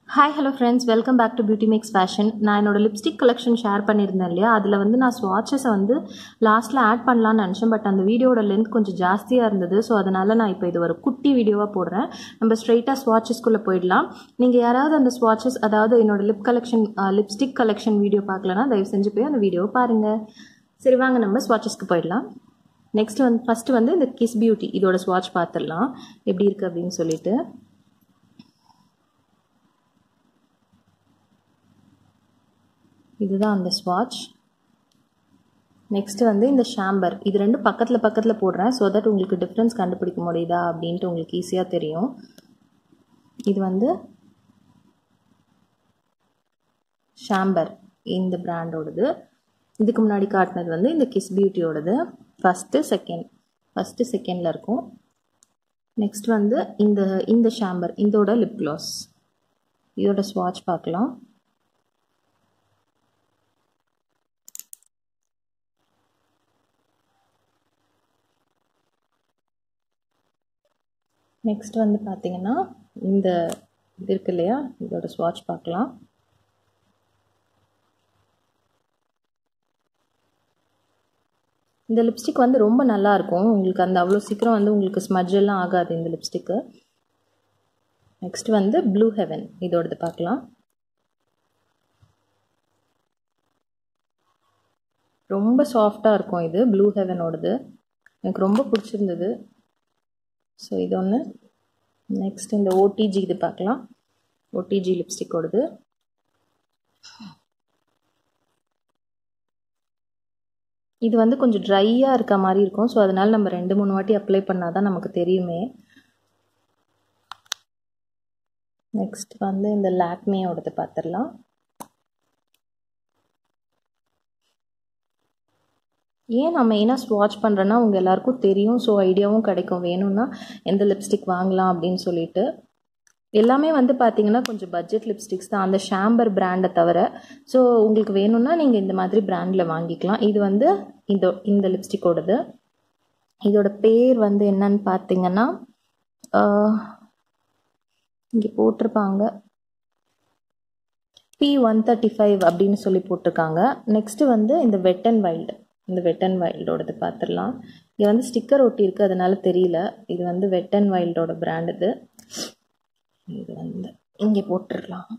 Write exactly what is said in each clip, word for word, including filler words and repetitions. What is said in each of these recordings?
Hi, hello friends. Welcome back to Beauty Mix Fashion. நான் என்னோட lipstick collection share பண்ணியிருந்தேன் இல்லையா, அதில் வந்து நான் ஸ்வாட்சஸை வந்து லாஸ்ட்டில் ஆட் பண்ணலான்னு நினச்சேன். பட் அந்த வீடியோட லென்த் கொஞ்சம் ஜாஸ்தியாக இருந்தது. ஸோ அதனால் நான் இப்போ இது ஒரு குட்டி வீடியோவாக போடுறேன். நம்ம ஸ்ட்ரெயிட்டாக ஸ்வாட்சஸ்குள்ளே போயிடலாம். நீங்கள் யாராவது அந்த ஸ்வாட்சஸ், அதாவது என்னோட lip collection lipstick collection video பார்க்கலன்னா தயவு செஞ்சு போய் அந்த வீடியோவை பாருங்கள். சரி, வாங்க நம்ம ஸ்வாட்சஸ்க்கு போயிடலாம். நெக்ஸ்ட் வந்து ஃபஸ்ட்டு வந்து இந்த கிஸ் பியூட்டி இதோட ஸ்வாட்ச் பார்த்துடலாம் எப்படி இருக்குது அப்படின்னு சொல்லிட்டு. இதுதான் அந்த ஸ்வாட்ச். நெக்ஸ்ட் வந்து இந்த ஷாம்பர், இது ரெண்டும் பக்கத்தில் பக்கத்தில் போடுறேன் ஸோ தட் உங்களுக்கு டிஃப்ரென்ஸ் கண்டுபிடிக்க முடியுதா அப்படின்ட்டு உங்களுக்கு ஈஸியாக தெரியும். இது வந்து ஷாம்பர் இந்த பிராண்டோடது. இதுக்கு முன்னாடி காட்டினது வந்து இந்த கிஸ் பியூட்டியோடது. ஃபஸ்ட்டு செகண்ட் ஃபஸ்ட்டு செகண்டில் இருக்கும். நெக்ஸ்ட் வந்து இந்த இந்த ஷாம்பர் இதோட லிப் க்ளாஸ், இதோட ஸ்வாட்ச் பார்க்கலாம். நெக்ஸ்ட் வந்து பார்த்தீங்கன்னா இந்த இது இருக்கு இல்லையா, இதோட ஸ்வாட்ச் பார்க்கலாம். இந்த லிப்ஸ்டிக் வந்து ரொம்ப நல்லா இருக்கும். உங்களுக்கு அந்த அவ்வளோ சீக்கிரம் வந்து உங்களுக்கு ஸ்மட்ஜ் எல்லாம் ஆகாது இந்த லிப்ஸ்டிக்கு. நெக்ஸ்ட் வந்து ப்ளூ ஹெவன் இதோடது பார்க்கலாம். ரொம்ப சாஃப்டாக இருக்கும் இது ப்ளூ ஹெவனோடது. எனக்கு ரொம்ப பிடிச்சிருந்தது. ஸோ இது ஒன்று. நெக்ஸ்ட் இந்த ஓடிஜி இது பார்க்கலாம். ஓடிஜி லிப்ஸ்டிக்கோடது. இது வந்து கொஞ்சம் ட்ரையாக இருக்க மாதிரி இருக்கும். ஸோ அதனால் நம்ம ரெண்டு மூணு வாட்டி அப்ளை பண்ணால் தான் நமக்கு தெரியுமே. நெக்ஸ்ட் வந்து இந்த லாக்மேயோடது பார்த்துடலாம். ஏன் நான் மெயினாக ஸ்வாட்ச் பண்ணுறேன்னா உங்கள் எல்லாருக்கும் தெரியும். ஸோ ஐடியாவும் கிடைக்கும் வேணும்னா எந்த லிப்ஸ்டிக் வாங்கலாம் அப்படின்னு சொல்லிட்டு. எல்லாமே வந்து பார்த்தீங்கன்னா கொஞ்சம் பட்ஜெட் லிப்ஸ்டிக்ஸ் தான், அந்த ஷாம்பர் பிராண்டை தவிர. ஸோ உங்களுக்கு வேணும்னா நீங்கள் இந்த மாதிரி பிராண்டில் வாங்கிக்கலாம். இது வந்து இந்த இந்த லிப்ஸ்டிக்கோடது. இதோட பேர் வந்து என்னன்னு பார்த்தீங்கன்னா இங்கே போட்டிருப்பாங்க, பி ஒன் தேர்ட்டி ஃபைவ் அப்படின்னு சொல்லி போட்டிருக்காங்க. நெக்ஸ்ட்டு வந்து இந்த வெட் அண்ட் வைல்டு, இந்த வெட் அண்ட் வைல்டோடது பார்த்துடலாம். இங்கே வந்து ஸ்டிக்கர் ஒட்டி இருக்குது அதனால தெரியல. இது வந்து வெட் அண்ட் வைல்டோட பிராண்ட். இது இது வந்து இங்கே போட்டுடலாம்.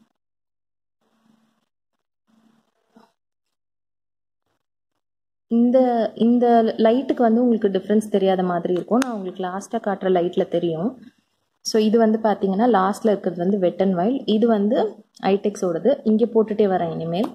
இந்த இந்த லைட்டுக்கு வந்து உங்களுக்கு டிஃப்ரென்ஸ் தெரியாத மாதிரி இருக்கும். நான் உங்களுக்கு லாஸ்ட்டாக காட்டுற லைட்டில் தெரியும். ஸோ இது வந்து பார்த்தீங்கன்னா லாஸ்ட்டில் இருக்கிறது வந்து வெட் அண்ட் வைல்ட். இது வந்து ஐடெக்ஸோடது. இங்கே போட்டுகிட்டே வரேன் இனிமேல்.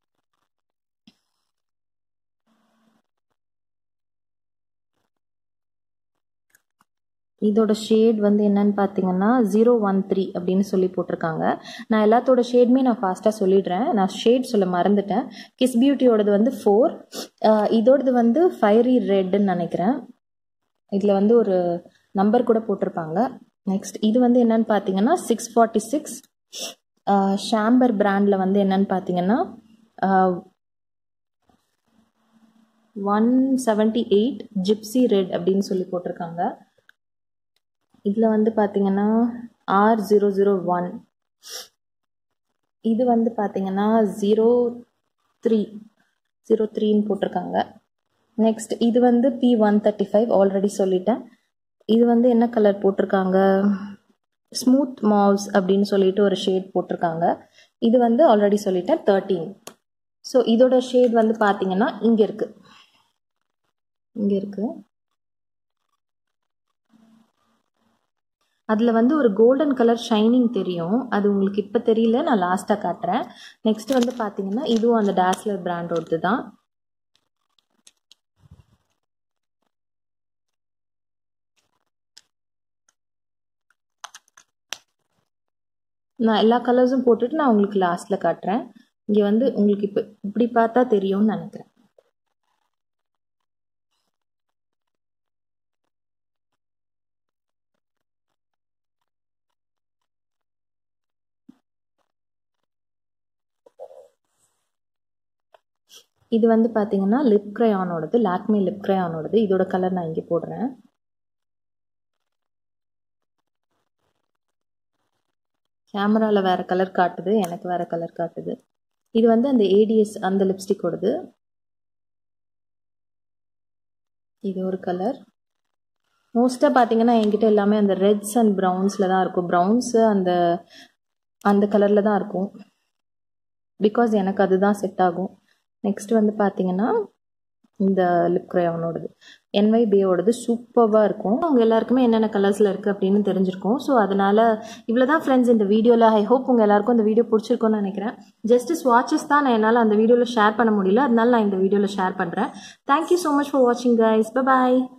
இதோட ஷேட் வந்து என்னன்னு பார்த்தீங்கன்னா ஜீரோ ஒன் த்ரீ அப்படின்னு சொல்லி போட்டிருக்காங்க. நான் எல்லாத்தோட ஷேடுமே நான் ஃபாஸ்ட்டாக சொல்லிடுறேன். நான் ஷேட் சொல்ல மறந்துட்டேன். கிஸ் பியூட்டியோடது வந்து ஃபோர், இதோடது வந்து ஃபயரி ரெட்டுன்னு நினைக்கிறேன். இதில் வந்து ஒரு நம்பர் கூட போட்டிருப்பாங்க. நெக்ஸ்ட் இது வந்து என்னன்னு பார்த்தீங்கன்னா சிக்ஸ் ஃபார்ட்டி சிக்ஸ். ஷாம்பர் பிராண்டில் வந்து என்னன்னு பார்த்தீங்கன்னா one seventy eight gypsy red அப்படின்னு சொல்லி போட்டிருக்காங்க. இதில் வந்து பார்த்தீங்கன்னா ஆர் ஜீரோ ஜீரோ ஒன். இது வந்து பார்த்தீங்கன்னா ஜீரோ த்ரீ ஜீரோ த்ரீன்னு போட்டிருக்காங்க. நெக்ஸ்ட் இது வந்து B one thirty five already சொல்லிட்டேன். இது வந்து என்ன கலர் போட்டிருக்காங்க, ஸ்மூத் மாவ்ஸ் அப்படின்னு சொல்லிட்டு ஒரு ஷேட் போட்டிருக்காங்க. இது வந்து ஆல்ரெடி சொல்லிட்டேன் தேர்ட்டீன். ஸோ இதோட ஷேட் வந்து பார்த்தீங்கன்னா இங்கே இருக்குது, இங்கே இருக்குது. அதில் வந்து ஒரு கோல்டன் கலர் ஷைனிங் தெரியும். அது உங்களுக்கு இப்போ தெரியல, நான் லாஸ்ட்டாக காட்டுறேன். நெக்ஸ்ட் வந்து பார்த்தீங்கன்னா இதுவும் அந்த டாஸ்லர் பிராண்டோடது தான். நான் எல்லா கலர்ஸும் போட்டுட்டு நான் உங்களுக்கு லாஸ்ட்டில் காட்டுறேன். இங்கே வந்து உங்களுக்கு இப்போ இப்படி பார்த்தா தெரியும்னு நினைக்கிறேன். இது வந்து பார்த்தீங்கன்னா லிப் கிரையானோடது, லாக்மே லிப் கிரையானோடது. இதோட கலர் நான் இங்கே போடுறேன். கேமராவில் வேறு கலர் காட்டுது, எனக்கு வேறு கலர் காட்டுது. இது வந்து அந்த ஏடிஎஸ் அந்த லிப்ஸ்டிக்கோடது. இது ஒரு கலர். மோஸ்ட்டாக பார்த்தீங்கன்னா என்கிட்ட எல்லாமே அந்த ரெட்ஸ் அண்ட் ப்ரௌன்ஸில் தான் இருக்கும். ப்ரௌன்ஸு அந்த அந்த கலரில் தான் இருக்கும். பிகாஸ் எனக்கு அதுதான் செட் ஆகும். நெக்ஸ்ட் வந்து பார்த்தீங்கன்னா இந்த லிப் க்ரையானோடது என்வைபியோடது சூப்பராக இருக்கும். அவங்க எல்லாருக்குமே என்னென்ன கலர்ஸில் இருக்குது அப்படின்னு தெரிஞ்சிருக்கும். ஸோ அதனால் இவ்வளோ தான் ஃப்ரெண்ட்ஸ் இந்த வீடியோவில். ஐ ஹோப் உங்கள் எல்லாருக்கும் இந்த வீடியோ பிடிச்சிருக்கும்னு நினைக்கிறேன். ஜஸ்ட் ஸ்வாட்சஸ் தான் நான் என்னால் அந்த வீடியோவில் ஷேர் பண்ண முடியல, அதனால நான் இந்த வீடியோவில் ஷேர் பண்ணுறேன். தேங்க்யூ ஸோ மச் ஃபார் வாட்சிங் கைஸ். பை பாய்.